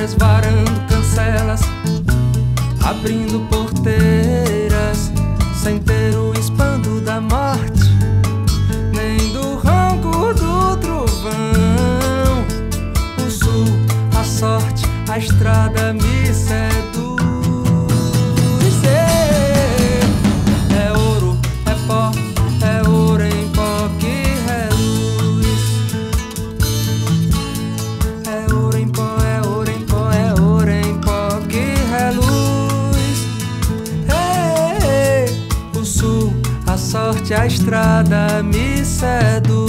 ladeiras, varando cancelas, abrindo porteiras, sem ter o espanto da morte, nem do ronco do trovão. O sul, a sorte, a estrada me seduz. É ouro, é pó, é ouro em pó que reluz. É ouro em pó, é ouro em pó, é ouro em pó que reluz. O sul, a sorte, a estrada me seduz.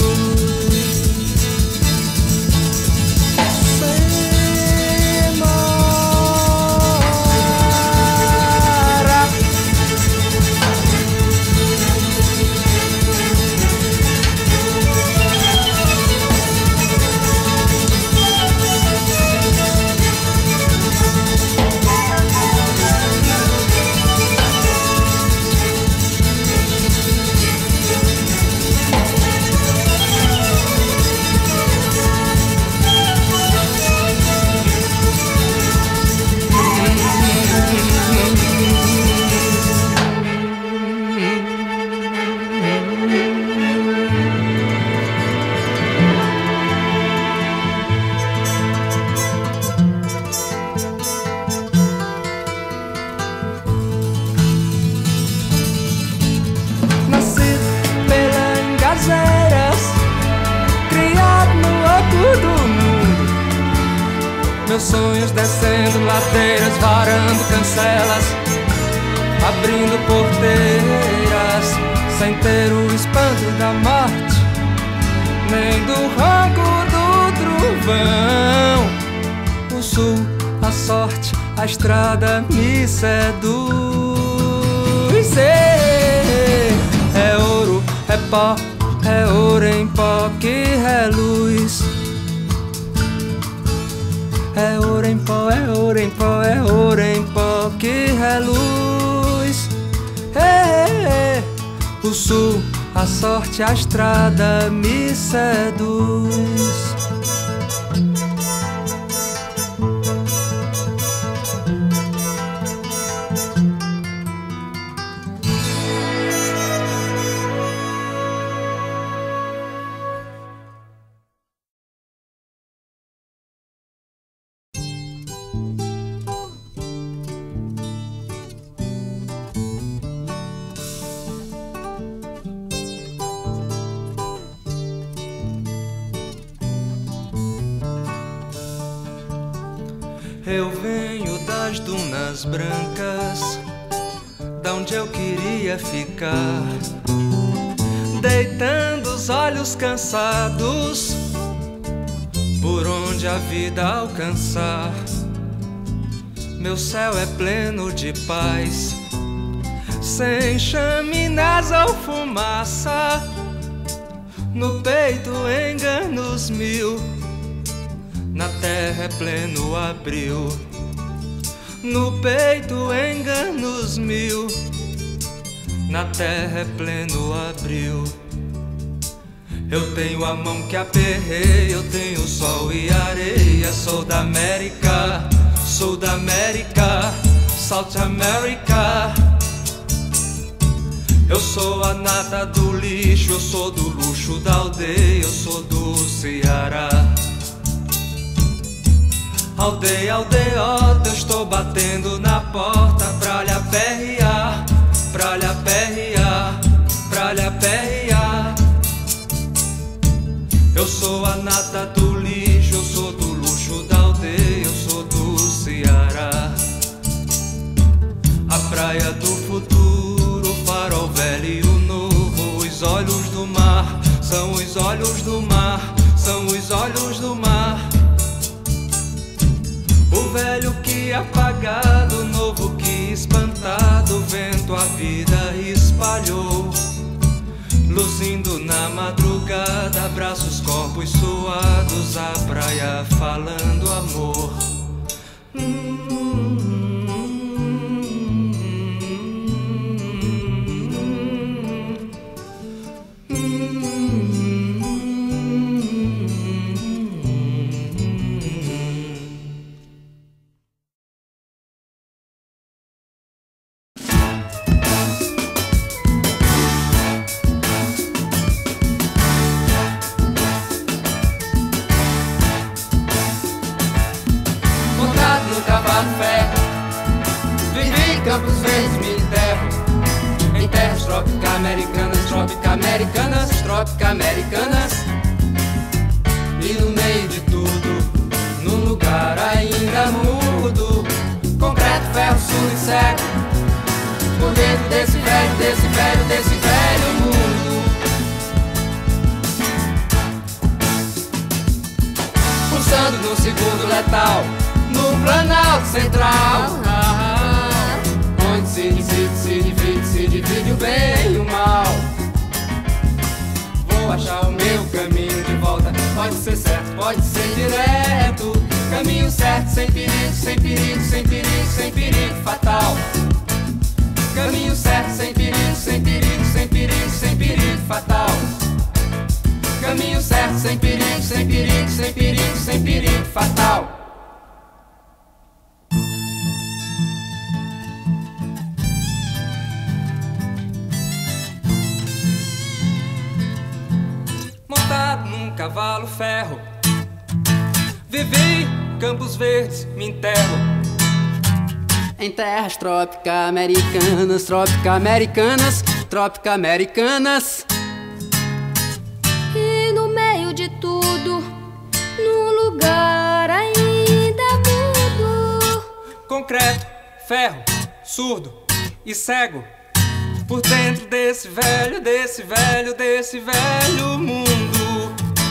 Meus sonhos descendo ladeiras, varando cancelas, abrindo porteiras, sem ter o espanto da morte, nem do ronco do trovão. O sul, a sorte, a estrada me seduz. É ouro, é pó, é ouro em pó que reluz. É ouro em pó, é ouro em pó, é ouro em pó que reluz. O sul, a sorte, a estrada me seduz. Eu venho das dunas brancas, da onde eu queria ficar, deitando os olhos cansados, por onde a vida alcançar. Meu céu é pleno de paz, sem chaminés ou fumaça, no peito enganos mil, na terra é pleno abril. No peito enganos mil, na terra é pleno abril. Eu tenho a mão que aperrei, eu tenho sol e areia. Sou da América, South America. Eu sou a nata do lixo, eu sou do luxo da aldeia, eu sou do Ceará. Aldeia, aldeota, eu estou batendo na porta pra lhe aperrear, pra lhe aperrear, pra lhe aperrear. Eu sou a nata do lixo, eu sou do luxo da aldeia, eu sou do Ceará. A praia do futuro, o farol velho e o novo. Os olhos do mar, são os olhos do mar, são os olhos do mar. O velho que apagado, o novo que espantado, o vento a vida espalhou. Luzindo na madrugada, abraços, corpos suados, a praia falando amor. vezes me enterro em terras tropico-americanas, tropico-americanas, tropico-americanas. E no meio de tudo, num lugar ainda mudo, concreto, ferro, surdo e cego, por dentro desse velho, desse velho, desse velho mundo. Pulsando no segundo letal, no Planalto Central, onde se divide o bem e o mal. Vou achar o meu caminho de volta, pode ser certo, pode ser direto. Caminho certo, sem perigo, sem perigo, sem perigo, sem perigo fatal. Caminho certo, sem perigo, sem perigo, sem perigo, sem perigo fatal. Caminho certo, sem perigo, sem perigo, sem perigo, sem perigo fatal. Montado num cavalo ferro, vivi Campos Verdes, me enterro em terras tropico-americanas, tropico-americanas, tropico-americanas. E no meio de tudo, num lugar ainda mudo, concreto, ferro, surdo e cego, por dentro desse velho, desse velho, desse velho mundo.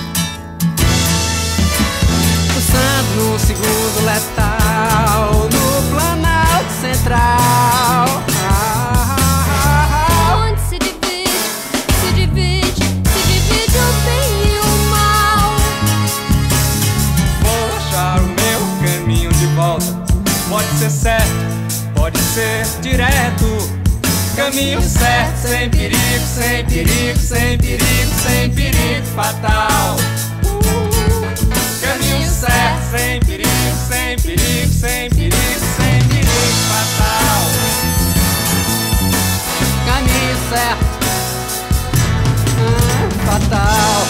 Pulsando no segundo letal, no Planalto Central, onde se divide o bem e o mal. Vou achar o meu caminho de volta, pode ser certo, pode ser direto. Caminho certo, sem perigo, sem perigo, sem perigo, sem perigo fatal. Caminho certo, sem perigo, sem perigo, sem perigo, sem perigo fatal. caminho certo, fatal.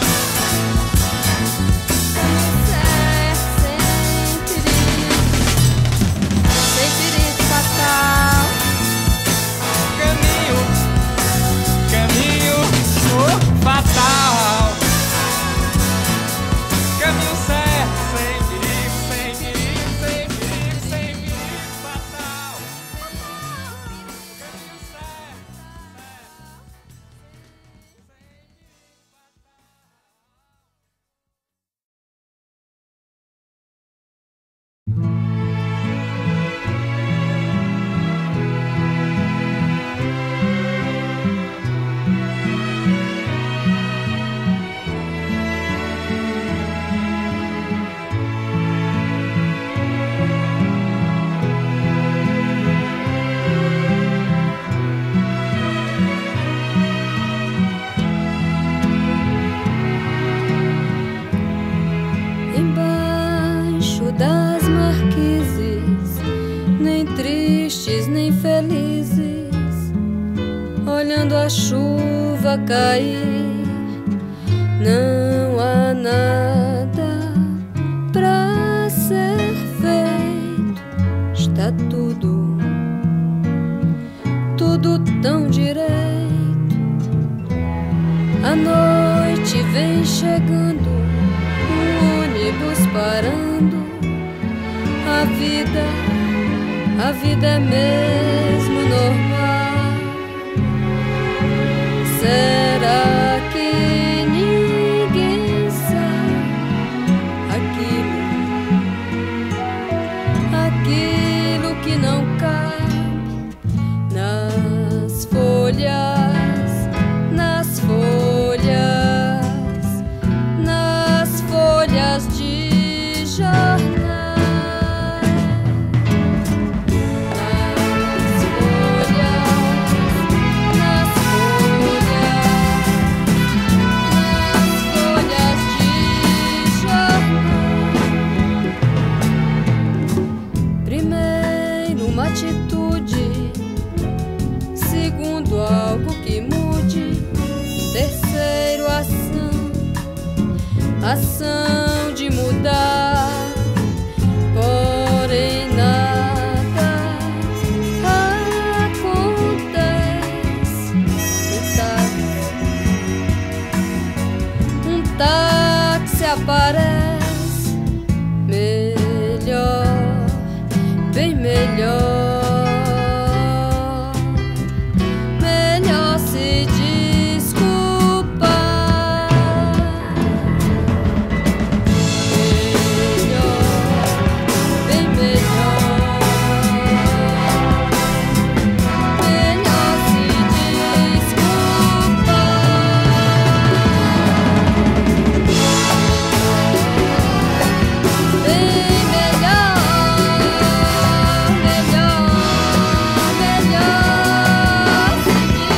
Sem perigo fatal. Caminho fatal. Caminho certo, sem perigo, sem perigo, sem perigo, sem perigo fatal. Caminho certo. Embaixo das marquises, nem tristes nem felizes, olhando a chuva cair, não há nada pra ser feito. Está tudo tão direito. A noite vem chegando, o ônibus parando. A vida é mesmo normal. Será que ninguém sabe aquilo que não cabe nas folhas, de jornal. Atitude, segundo, algo que mude. Terceiro, ação de mudar, porém nada aparece melhor, bem melhor. Melhor se desculpar. Melhor, bem melhor. Melhor se desculpar. Bem melhor, melhor, melhor se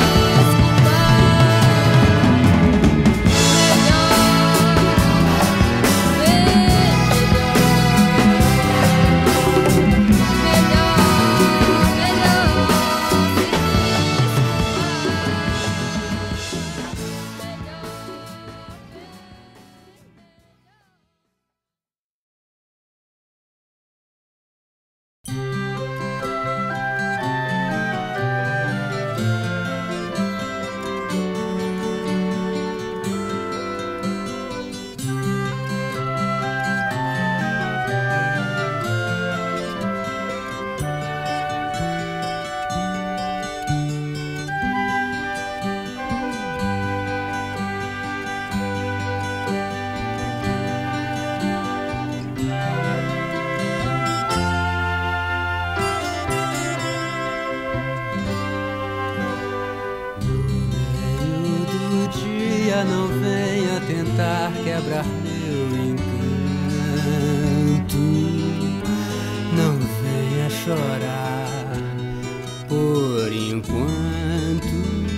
Não venha tentar quebrar meu encanto. Não venha chorar por enquanto.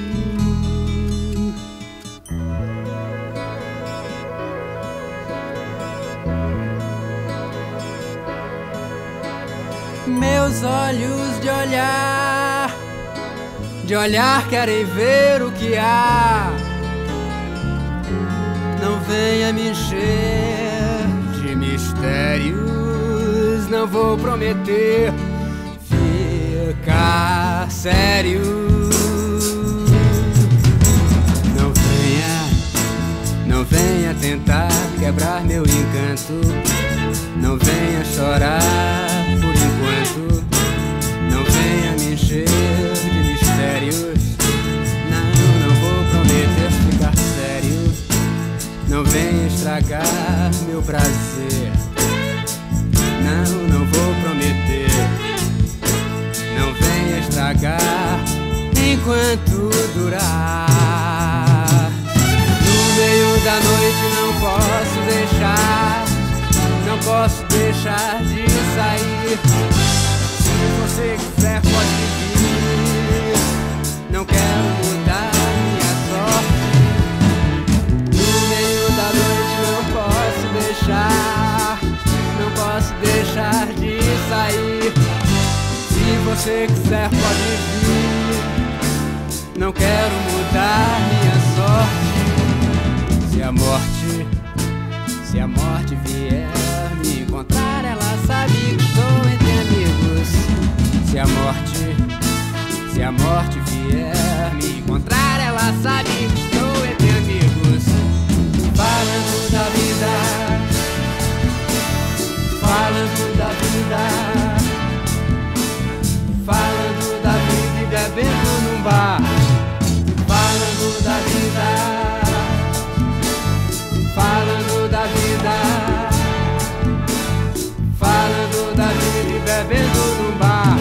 Meus olhos de olhar querem ver o que há. Não venha me encher de mistérios. Não vou prometer ficar sério. Não venha tentar quebrar meu encanto. Não venha chorar por enquanto. Não venha me encher de mistérios. Não vou prometer ficar sério. Não venha estragar meu prazer. Não vou prometer. Não venha estragar enquanto durar. No meio da noite não posso deixar de sair. Se você quiser pode vir. Não quero mudar minha sorte. Não posso deixar de sair. Se você quiser pode vir. Não quero mudar minha sorte. Se a morte vier me encontrar, ela sabe que estou entre amigos. Se a morte vier me encontrar, ela sabe que estou entre amigos. Falando da vida, falando da vida, falando da vida e bebendo num bar. Falando da vida, falando da vida, falando da vida e bebendo num bar.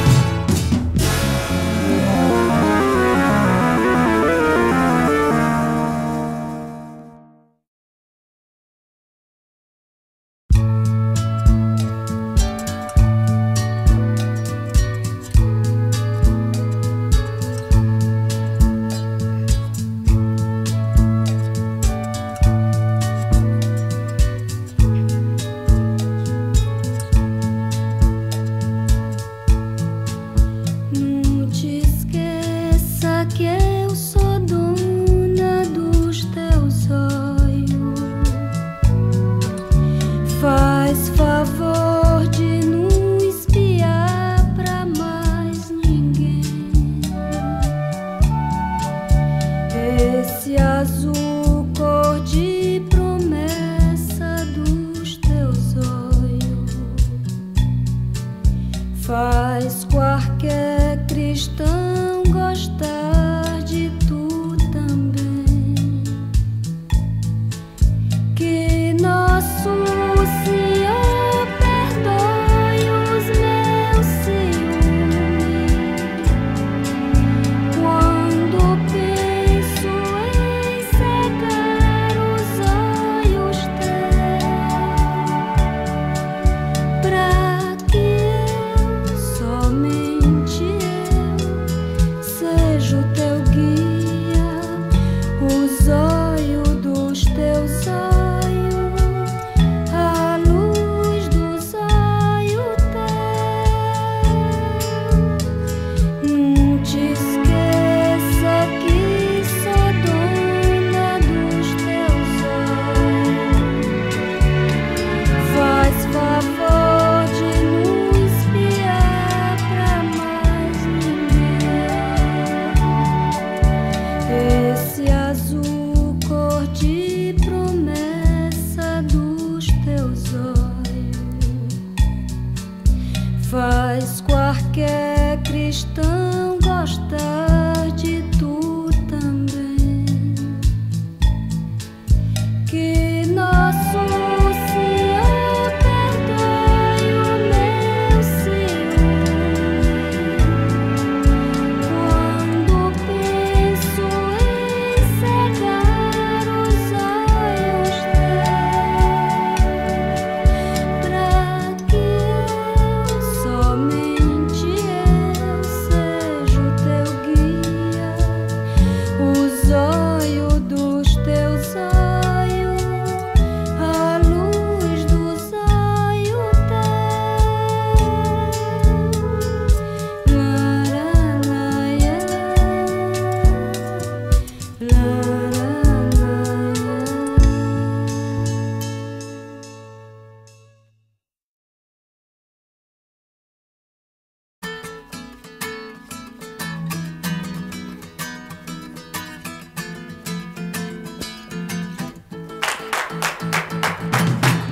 Esse azul cor de promessa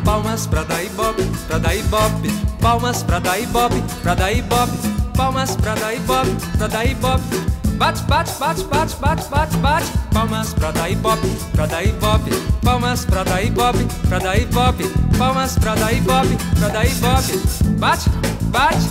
palmas pra dar ibope, pra dar ibope. Palmas pra dar ibope, pra dar ibope. Palmas pra dar ibope, pra dar ibope. Bate, bate, bate, bate, bate, bate, bate. Palmas pra dar ibope, pra dar ibope. Palmas pra dar ibope, pra dar ibope. Palmas pra dar ibope, pra dar ibope. Bate, bate.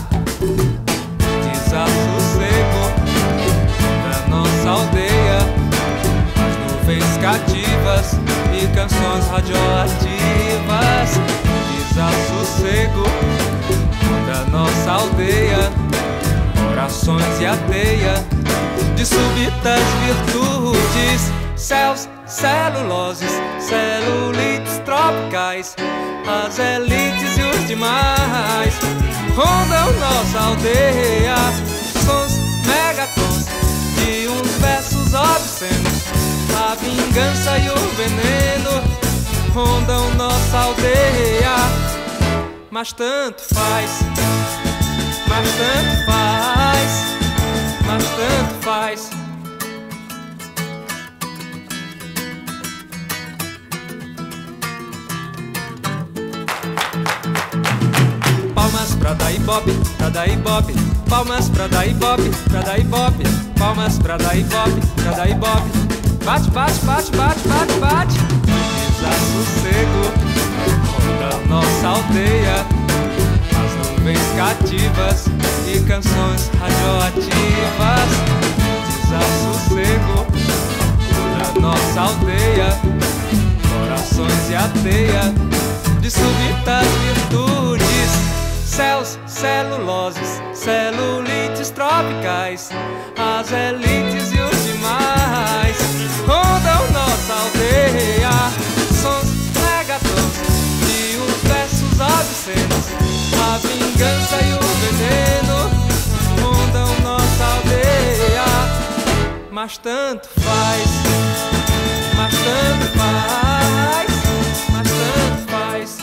Desassossego da nossa aldeia, as nuvens cativas e canções radioativas. Desassossego da nossa aldeia, orações e a teia de súbitas virtudes. Céus, celuloses, celulites tropicais, as elites e os demais rondam nossa aldeia. Sons, megatons de uns versos obscenos, a vingança e o veneno rondam nossa aldeia. Mas tanto faz, mas tanto faz, mas tanto faz. Palmas pra dar ibope, pra dar ibope. Palmas pra dar ibope, pra dar ibope. Palmas pra dar ibope, pra dar ibope. Bate, bate, bate, bate, bate, bate. Desassossego da nossa aldeia, as nuvens cativas e canções radioativas. Desassossego da nossa aldeia, corações e a teia de súbitas virtudes. Céus, celuloses, celulites tropicais, as elites e os demais rondam nossa aldeia. Sons, megatons de uns versos obscenos, a vingança e o veneno rondam nossa aldeia. Mas tanto faz, mas tanto faz, mas tanto faz.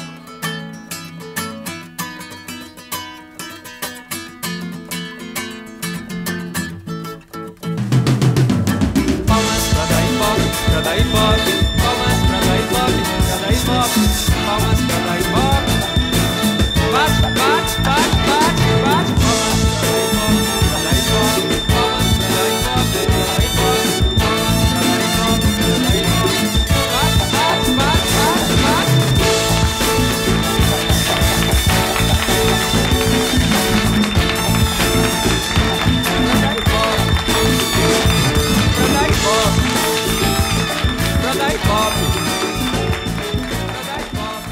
Pra dar ibope, palmas pra dar ibope, pra dar ibope, palmas pra dar ibope. Bate, bate, bate, bate, bate. Palmas pra dar ibope, palmas pra dar ibope, pra dar ibope, palmas pra dar ibope, pra dar ibope. Bate, bate, bate, bate, bate. Pra dar ibope, pra dar ibope. Pra dar ibope, pra dar ibope.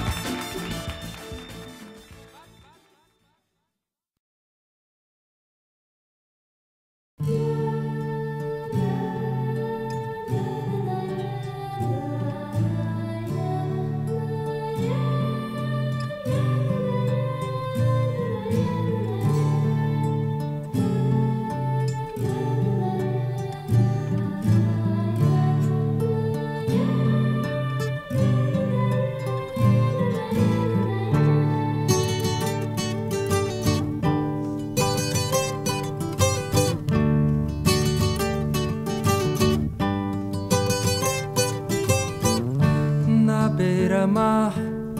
Beira-mar,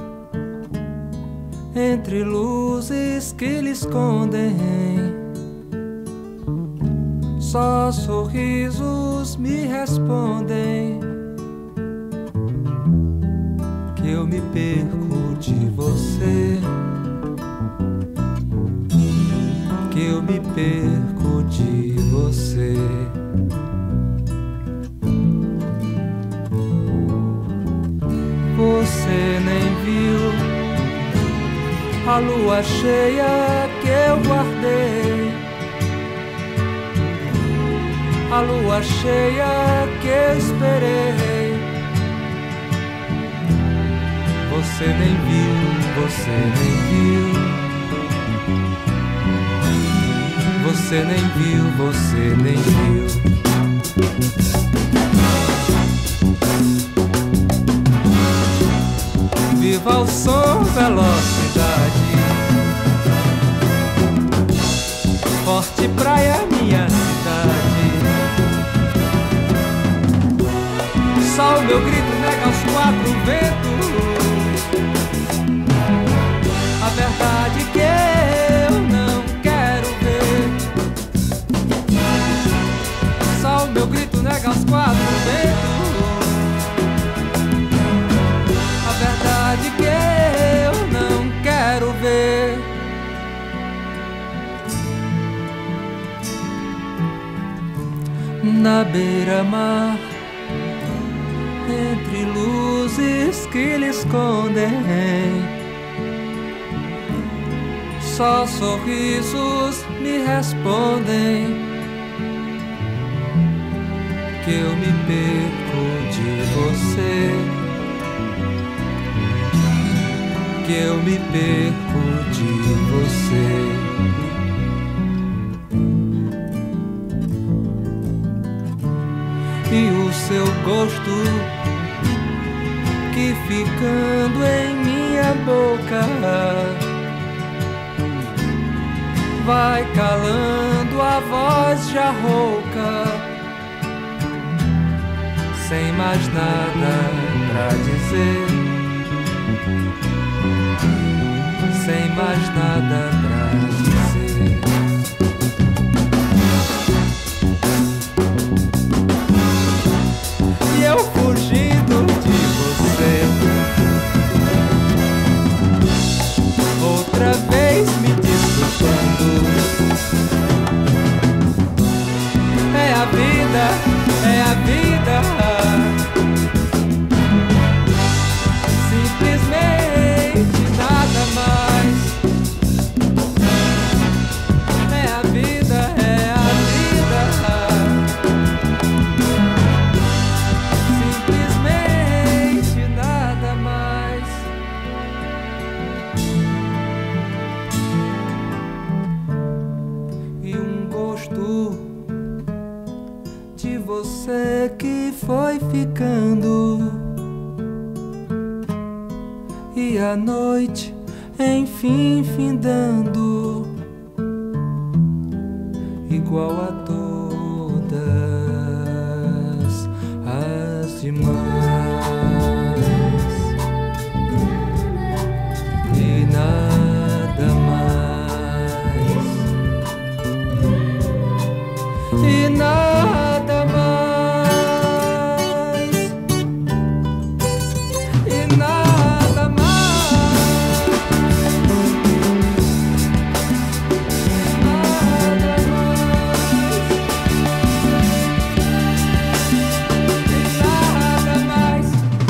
entre luzes que lhe escondem, só sorrisos me respondem que eu me perco de você, que eu me perco de você. Você nem viu a lua cheia que eu guardei, a lua cheia que eu esperei. Você nem viu, você nem viu, você nem viu, você nem viu. Viva o som, velocidade, forte praia, minha cidade. Só o meu grito nega os quatro ventos. verdade que eu não quero ver. Só o meu grito nega os quatro ventos. A verdade que eu não quero ver. Na beira-mar, entre luzes que lhe escondem, só sorrisos me respondem que eu me perco de você, que eu me perco de você. E o seu gosto que ficando em minha boca vai calando a voz já rouca, sem mais nada pra dizer, sem mais nada pra dizer. E eu fugindo de você, outra vez me desculpando. É a vida, é a vida, simplesmente nada mais. É a vida, é a vida, simplesmente nada mais. E um gosto de você que foi ficando, e a noite enfim findando, igual a todas as demais, e nada mais, e nada mais, e nada mais, nada mais, e nada mais.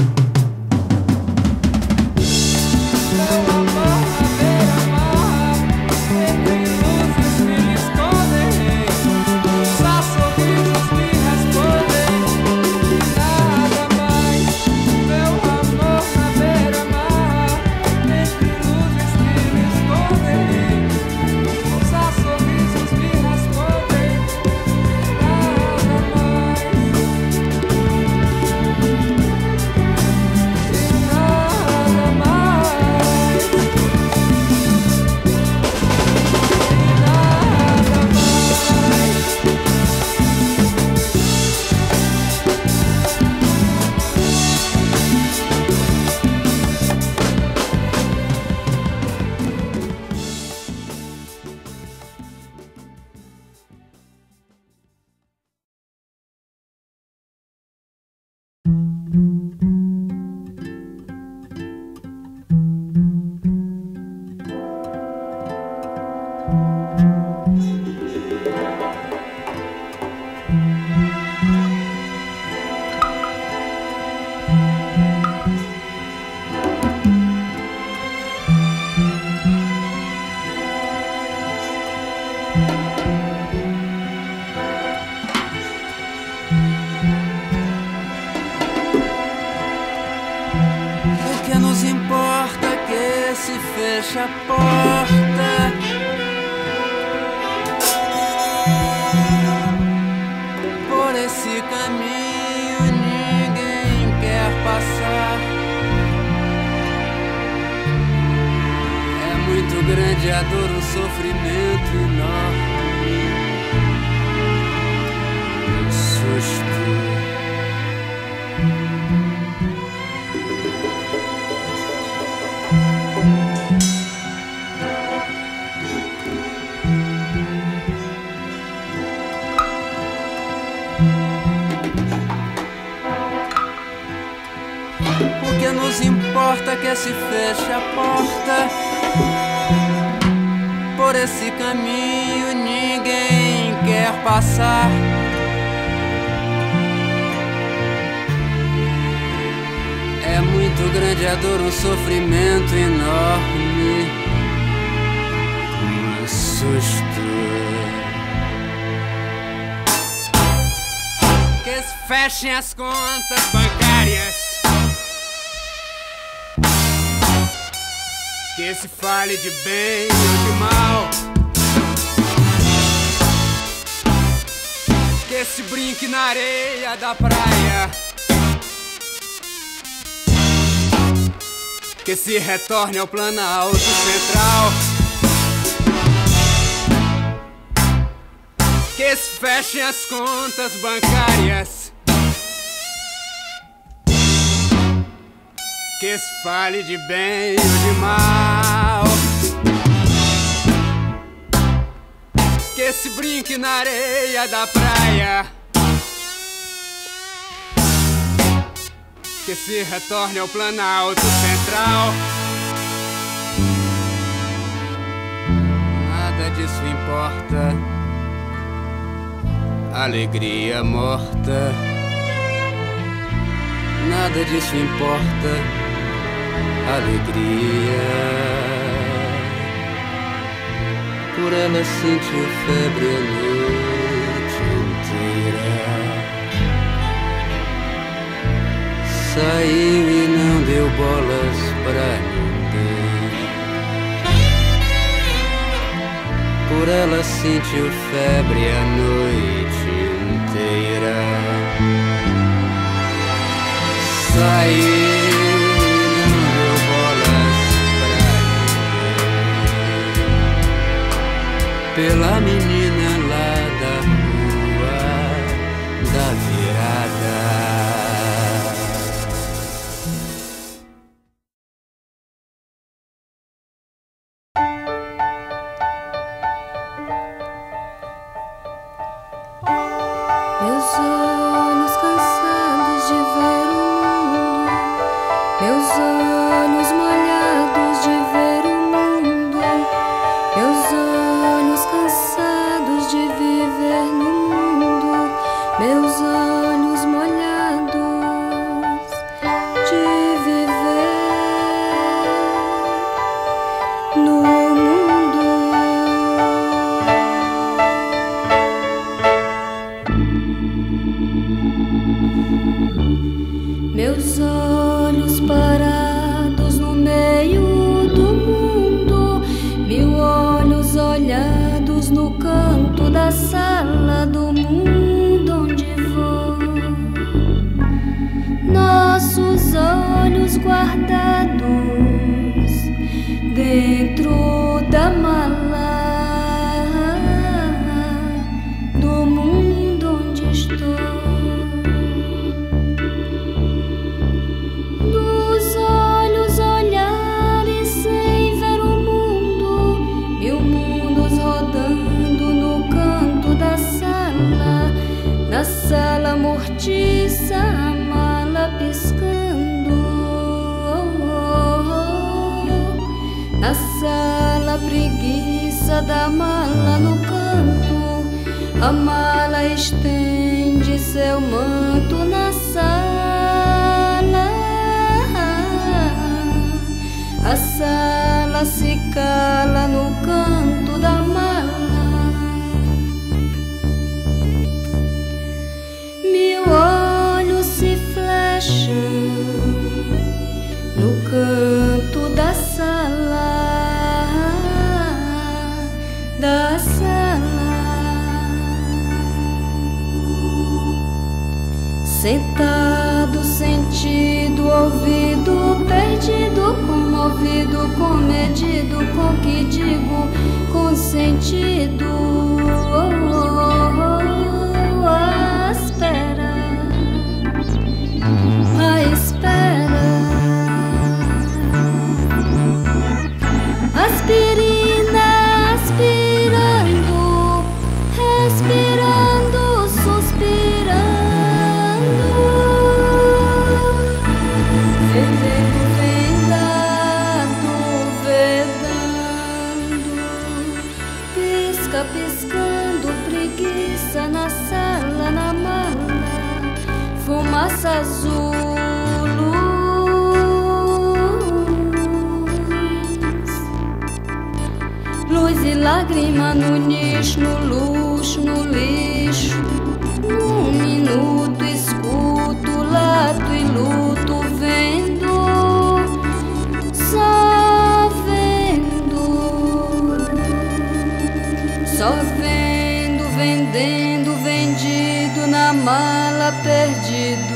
Meu amor na beira-mar, entre luzes que lhe escondem, só sorrisos me respondem, e nada mais. Meu amor na beira-mar, entre luzes que lhe escondem, só sorrisos me respondem, e nada mais, e nada mais, e nada o que nos importa é que se feche a porta. Por esse caminho ninguém quer passar. É muito grande a dor, o sofrimento enorme, o susto. que nos importa que se feche a porta? Por esse caminho ninguém quer passar. É muito grande a dor, um sofrimento enorme, um susto. Que se fechem as contas bancárias, que se fale de bem ou de mal, que se brinque na areia da praia, que se retorne ao Planalto Central, que se fechem as contas bancárias, que se fale de bem ou de mal, que se brinque na areia da praia, que se retorne ao Planalto Central. Nada disso importa, alegria morta. Nada disso importa, alegria. Por ela sentiu febre a noite inteira. Saiu e não deu bolas pra ninguém. Por ela sentiu febre a noite inteira. Saiu e não deu bolas pra ninguém. Pela menina lá da rua da virada. Meus olhos cansados de ver o mundo, meus olhos molhados de ver o mundo, meus olhos cansados de viver no mundo, meus olhos molhados de viver no mundo. Meus olhos parados no meio do mundo, 1000 olhos olhados no canto da sala do mundo onde vou. Nossos olhos guardados dentro da mala do mundo onde estou. Na sala mortiça, a mala piscando. Na sala preguiça da mala no canto, a mala estende seu manto na sala. A sala se cala no canto da mala. 1000 olhos se flecham no canto da sala, da sala. Sentado, sentido, ouvido, perdido, comovido, comedido, com que digo, com sentido. A espera, a espera. Aspirina, aspirando, respirando, suspirando. massa azul, luz e lágrima no nicho, no luxo, no lixo. Num minuto escuto, lato e luto, vendo, só vendo, vendendo, vendido na mala, perdido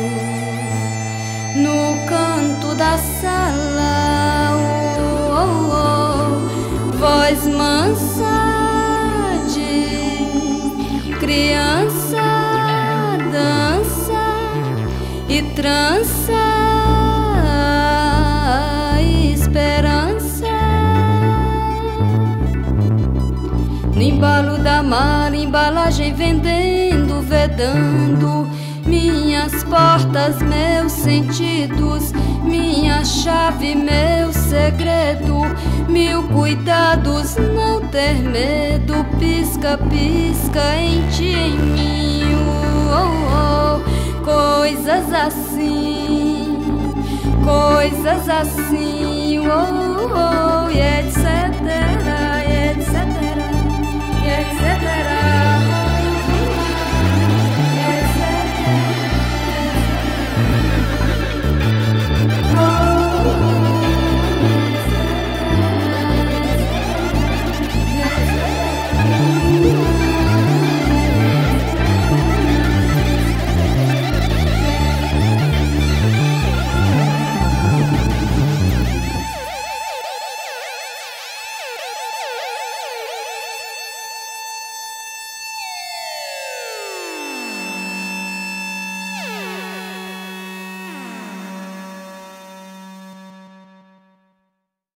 no canto da sala. Oh, oh, oh. Voz mansa de criança, dança e trança, esperança. No embalo da mala, embalagem vendendo, vedando minhas portas, meus sentidos, minha chave, meu segredo. Mil cuidados, não ter medo. Pisca, pisca em ti, em mim. Oh, oh. Coisas assim, coisas assim. Oh, oh. E etc, etc, etc.